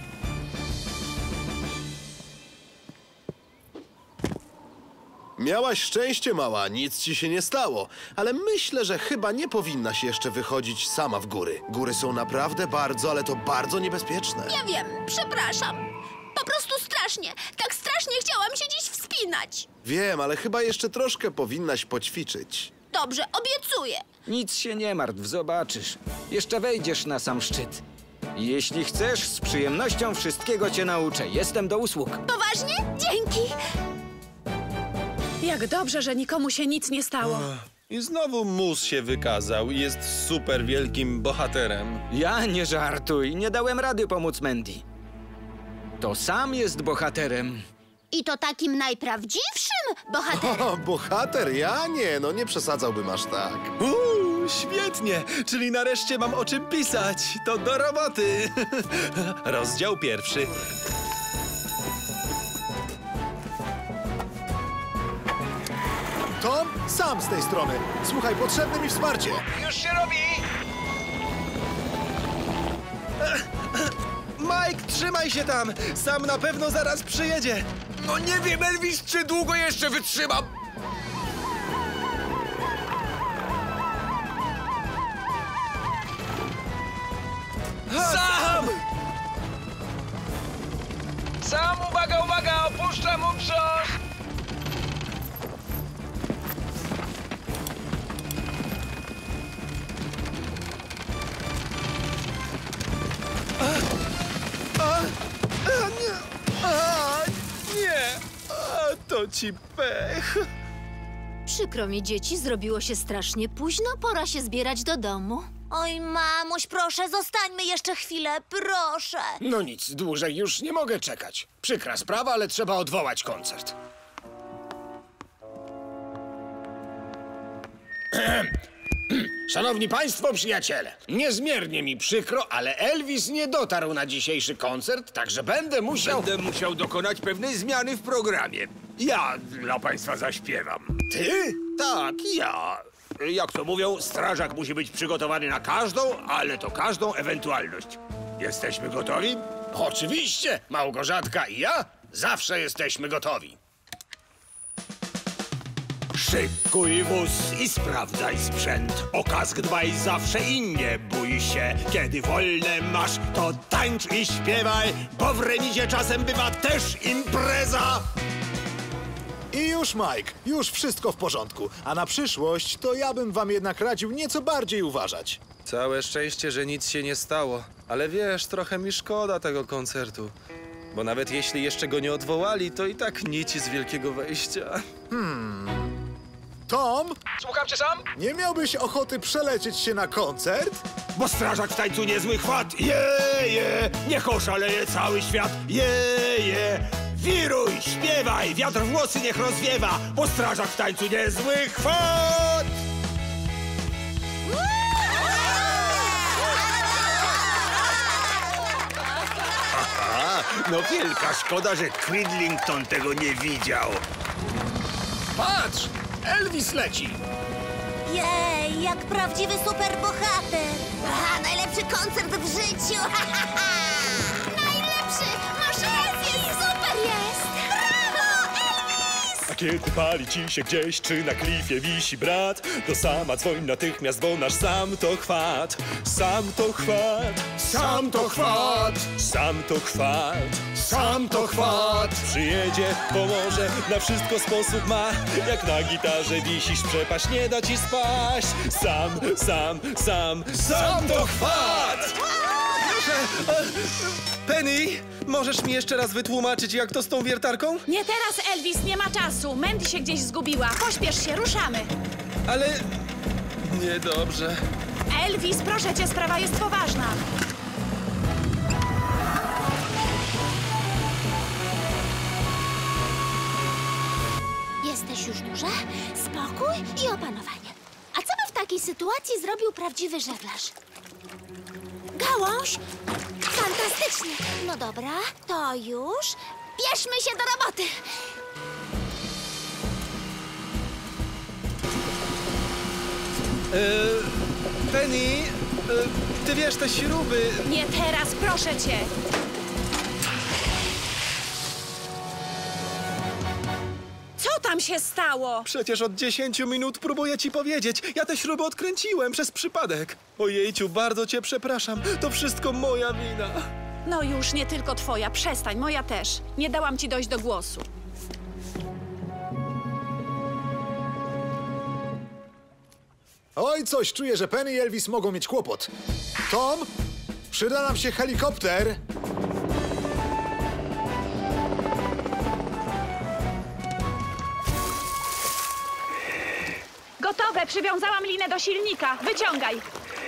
Miałaś szczęście, mała, nic ci się nie stało. Ale myślę, że chyba nie powinnaś jeszcze wychodzić sama w góry. Góry są naprawdę bardzo, ale to bardzo niebezpieczne. Ja wiem, przepraszam. Po prostu strasznie. Tak strasznie chciałam się dziś wspinać. Wiem, ale chyba jeszcze troszkę powinnaś poćwiczyć. Dobrze, obiecuję. Nic się nie martw, zobaczysz. Jeszcze wejdziesz na sam szczyt. Jeśli chcesz, z przyjemnością wszystkiego cię nauczę. Jestem do usług. Poważnie? Dzięki. Jak dobrze, że nikomu się nic nie stało. I znowu mus się wykazał i jest super wielkim bohaterem. Ja nie żartuj, nie dałem rady pomóc Mandy. To sam jest bohaterem. I to takim najprawdziwszym bohaterem. O, bohater? Ja nie, no nie przesadzałbym aż tak. Uuu, świetnie! Czyli nareszcie mam o czym pisać. To do roboty. Rozdział pierwszy. Tom, sam z tej strony. Słuchaj, potrzebne mi wsparcie. Już się robi! Mike, trzymaj się tam! Sam na pewno zaraz przyjedzie. No nie wiem, Elvis, czy długo jeszcze wytrzymam. Sam! Sam, uwaga, uwaga, opuszczam uprząż! A, a, nie, a, nie, a, to ci pech. Przykro mi, dzieci, zrobiło się strasznie późno, pora się zbierać do domu. Oj, mamuś, proszę, zostańmy jeszcze chwilę, proszę. No nic, dłużej już nie mogę czekać. Przykra sprawa, ale trzeba odwołać koncert. Szanowni Państwo, przyjaciele, niezmiernie mi przykro, ale Elvis nie dotarł na dzisiejszy koncert, także będę musiał... Będę musiał dokonać pewnej zmiany w programie. Ja dla Państwa zaśpiewam. Ty? Tak, ja. Jak to mówią, strażak musi być przygotowany na każdą, ale to każdą ewentualność. Jesteśmy gotowi? Oczywiście, Małgorzatka i ja zawsze jesteśmy gotowi. Szykuj wóz i sprawdzaj sprzęt. O kask dbaj zawsze i nie bój się. Kiedy wolne masz, to tańcz i śpiewaj, bo w remizie czasem bywa też impreza. I już, Mike, już wszystko w porządku. A na przyszłość to ja bym wam jednak radził nieco bardziej uważać. Całe szczęście, że nic się nie stało. Ale wiesz, trochę mi szkoda tego koncertu. Bo nawet jeśli jeszcze go nie odwołali, to i tak nic z wielkiego wejścia. Hmm... Tom? Słucham cię sam? Nie miałbyś ochoty przelecieć się na koncert? Bo strażak w tańcu niezły chwat. Je, je, niech oszaleje cały świat. Je, je, wiruj, śpiewaj, wiatr włosy niech rozwiewa, bo strażak w tańcu niezły chwat. Aha, no wielka szkoda, że Cridlington tego nie widział. Patrz! Elvis leci! Jej, jak prawdziwy superbohater! Aha, najlepszy koncert w życiu! Najlepszy! Masz rację, super jest! Brawo, Elvis! A kiedy pali ci się gdzieś, czy na klifie wisi brat, to sama dzwoń natychmiast, bo nasz sam to chwat. Sam to chwat. Sam to chwat. Sam to chwat. Sam to chwat. Przyjedzie, pomoże, na wszystko sposób ma. Jak na gitarze wisisz, przepaść nie da ci spaść. Sam, sam, sam, sam to chwat! Proszę, e, Penny, możesz mi jeszcze raz wytłumaczyć, jak to z tą wiertarką? Nie teraz, Elvis, nie ma czasu. Mandy się gdzieś zgubiła. Pośpiesz się, ruszamy. Ale... niedobrze. Elvis, proszę cię, sprawa jest poważna. Jesteś już duża, spokój i opanowanie. A co by w takiej sytuacji zrobił prawdziwy żeglarz? Gałąź? Fantastycznie. No dobra, to już. Bierzmy się do roboty. E, Penny, e, ty wiesz, te śruby... Nie teraz, proszę cię. Co tam się stało? Przecież od dziesięciu minut próbuję ci powiedzieć. Ja te śruby odkręciłem przez przypadek. Ojejciu, bardzo cię przepraszam. To wszystko moja wina. No już, nie tylko twoja. Przestań, moja też. Nie dałam ci dojść do głosu. Oj, coś czuję, że Penny i Elvis mogą mieć kłopot. Tom, przyda nam się helikopter. Gotowe, przywiązałam linę do silnika. Wyciągaj.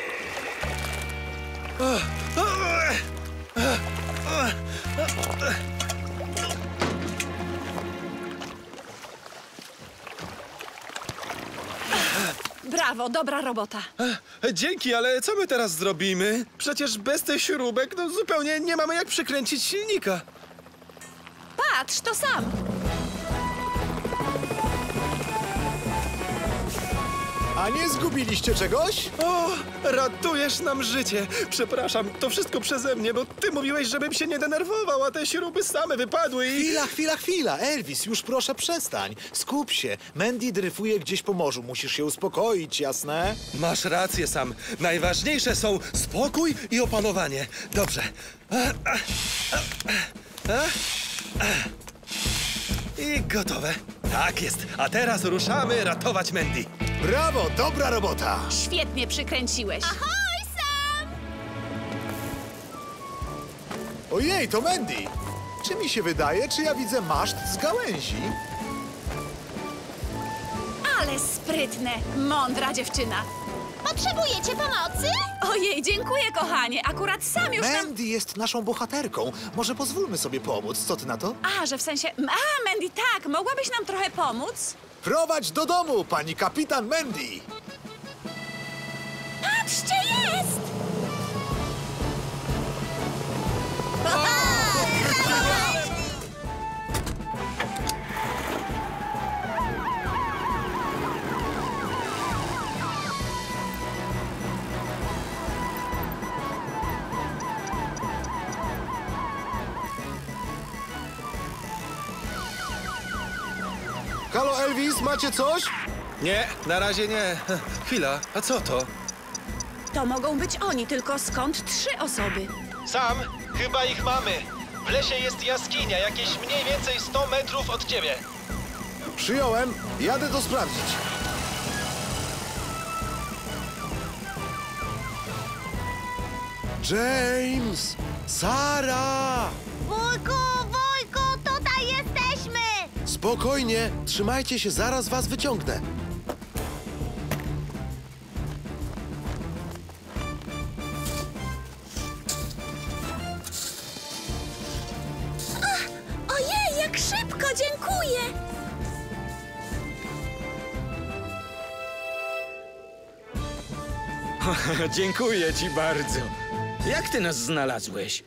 Brawo, dobra robota. Dzięki, ale co my teraz zrobimy? Przecież bez tych śrubek no, zupełnie nie mamy jak przykręcić silnika. Patrz, to sam. A nie zgubiliście czegoś? O, ratujesz nam życie. Przepraszam, to wszystko przeze mnie, bo ty mówiłeś, żebym się nie denerwował, a te śruby same wypadły i... Chwila, chwila, chwila. Elvis, już proszę przestań. Skup się. Mandy dryfuje gdzieś po morzu. Musisz się uspokoić, jasne? Masz rację, Sam. Najważniejsze są spokój i opanowanie. Dobrze. I gotowe. Tak jest. A teraz ruszamy ratować Mandy. Brawo, dobra robota. Świetnie przykręciłeś. Ahoj, Sam! Ojej, to Mandy. Czy mi się wydaje, czy ja widzę maszt z gałęzi? Ale sprytne. Mądra dziewczyna. Potrzebujecie pomocy? Ojej, dziękuję, kochanie. Akurat sam już nam... Mandy jest naszą bohaterką. Może pozwólmy sobie pomóc. Co ty na to? A, że w sensie... A, Mandy, tak. Mogłabyś nam trochę pomóc? Prowadź do domu, pani kapitan Mandy. Patrzcie, jest! Halo, Elvis, macie coś? Nie, na razie nie. Chwila, a co to? To mogą być oni, tylko skąd trzy osoby? Sam, chyba ich mamy. W lesie jest jaskinia, jakieś mniej więcej sto metrów od ciebie. Przyjąłem. Jadę to sprawdzić. James! Sara! Wujku, wujku, tutaj jesteśmy! Spokojnie, trzymajcie się, zaraz was wyciągnę. Ojej, jak szybko, dziękuję! Dziękuję ci bardzo. Jak ty nas znalazłeś?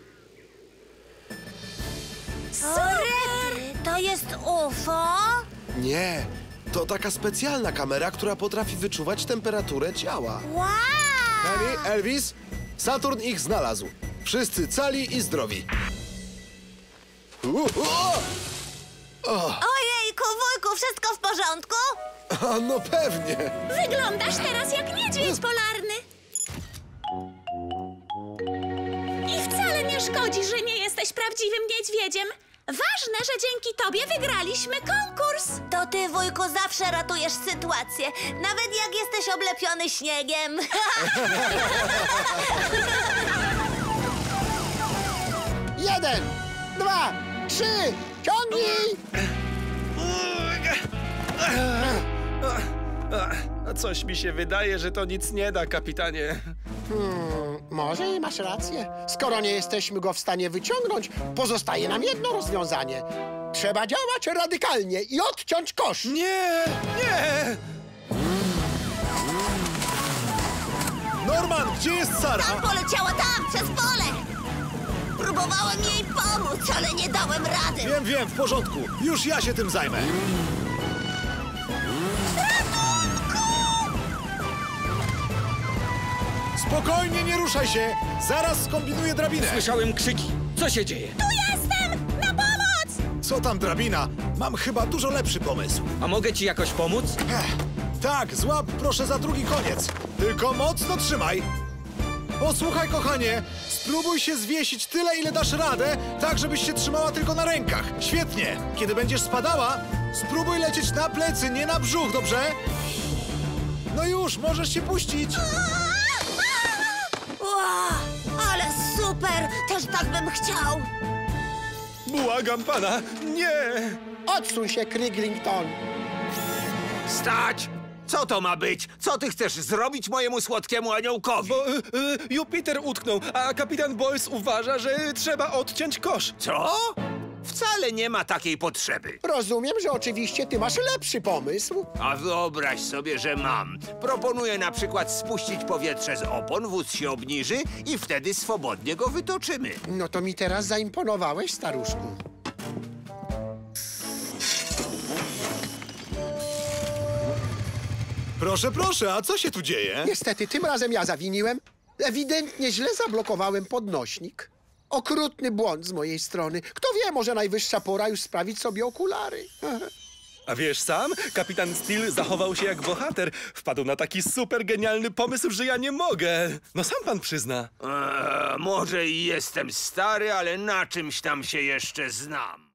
Sorry, to jest U F O? Nie, to taka specjalna kamera, która potrafi wyczuwać temperaturę ciała. Wow! Harry, Elvis, Saturn ich znalazł. Wszyscy cali i zdrowi. U, u, o! O, Ojejku, wujku, wszystko w porządku? a no pewnie. Wyglądasz teraz jak niedźwiedź polarny. I wcale nie szkodzi, że nie jesteś prawdziwym niedźwiedziem. Ważne, że dzięki tobie wygraliśmy konkurs. To ty, wujku, zawsze ratujesz sytuację, nawet jak jesteś oblepiony śniegiem. Jeden, dwa, trzy, ciągnij! A coś mi się wydaje, że to nic nie da, kapitanie. Hmm, może i masz rację. Skoro nie jesteśmy go w stanie wyciągnąć, pozostaje nam jedno rozwiązanie. Trzeba działać radykalnie i odciąć kosz. Nie, nie! Norman, gdzie jest Sara? Tam poleciała, tam, przez pole. Próbowałem jej pomóc, ale nie dałem rady. Wiem, wiem, w porządku. Już ja się tym zajmę. Spokojnie, nie ruszaj się. Zaraz skombinuję drabinę. Słyszałem krzyki. Co się dzieje? Tu jestem! Na pomoc! Co tam drabina? Mam chyba dużo lepszy pomysł. A mogę ci jakoś pomóc? Ech, tak, złap proszę za drugi koniec. Tylko mocno trzymaj. Posłuchaj, kochanie, spróbuj się zwiesić tyle, ile dasz radę, tak żebyś się trzymała tylko na rękach. Świetnie. Kiedy będziesz spadała, spróbuj lecieć na plecy, nie na brzuch, dobrze? No już, możesz się puścić. Wow, ale super! Też tak bym chciał. Błagam pana, nie! Odsuń się, Kriglington. Stać! Co to ma być? Co ty chcesz zrobić mojemu słodkiemu aniołkowi? Bo y, y, Jupiter utknął, a kapitan Boyce uważa, że trzeba odciąć kosz. Co? Wcale nie ma takiej potrzeby. Rozumiem, że oczywiście ty masz lepszy pomysł. A wyobraź sobie, że mam. Proponuję na przykład spuścić powietrze z opon, wóz się obniży i wtedy swobodnie go wytoczymy. No to mi teraz zaimponowałeś, staruszku. Proszę, proszę, a co się tu dzieje? Niestety, tym razem ja zawiniłem. Ewidentnie źle zablokowałem podnośnik. Okrutny błąd z mojej strony. Kto wie, może najwyższa pora już sprawić sobie okulary. A wiesz sam, kapitan Steel zachował się jak bohater. Wpadł na taki super genialny pomysł, że ja nie mogę. No sam pan przyzna. Eee, może i jestem stary, ale na czymś tam się jeszcze znam.